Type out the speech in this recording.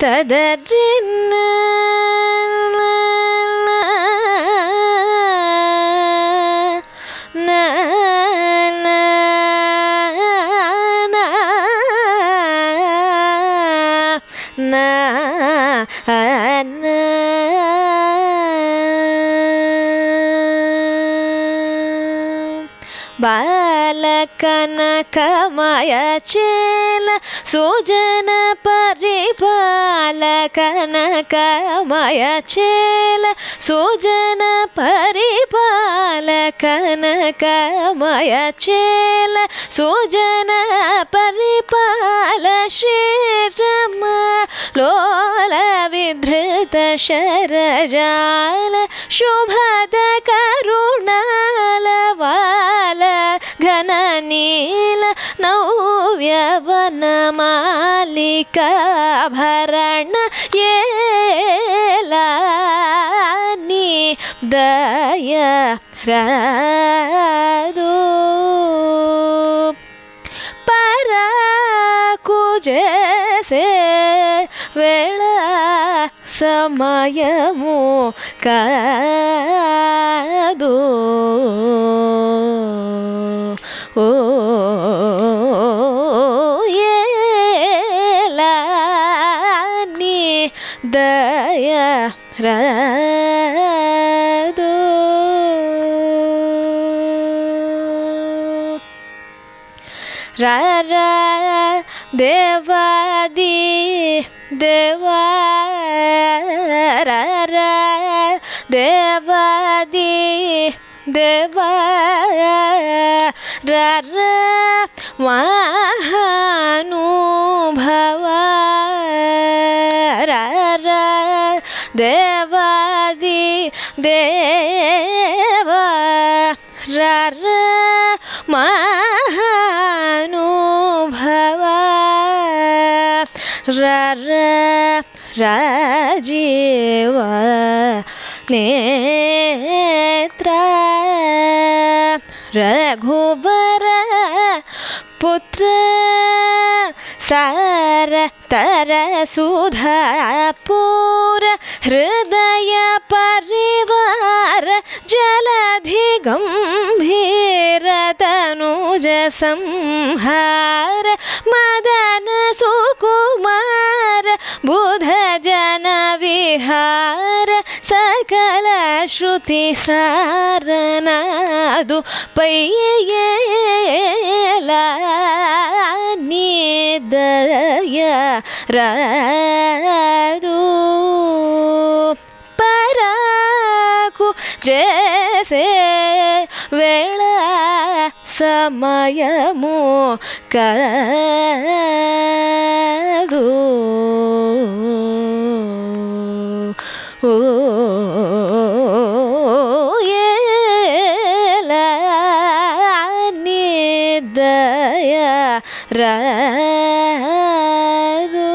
తదరిన్న బాలకనకమయ చేల సుజన పరిపాలకనకమయ చేల సుజన పరిపాలకనకమయ చేల సుజన పరిపాల శ్రీరమ లోల విధృత శరజాల శుభద కరుణాల వాల ఘన నీల నవ్యవనమాలికాభరణ ఏలాని దయ రాదు పరాకు చేసే వేళ సమయము కాదు ఓ ఏలాని దయ రాదు రా దేవాది దేవా దేవాది దేవా మహానుభవా దేవాది దేవా మహానుభవా రాజీవ నేత్ర రఘువర పుత్ర సార తర సుధాపూర హృదయ పరివార జలధి గంభీర తనుజ సంహార మదన సుకుమార బుధ జన విహార సకల శృతి సారనాదు పయ్యేలాని దయ రాదు పరాకు చేసే వేళ సమయము కాదు ఓ ఏలాని దయ రాదు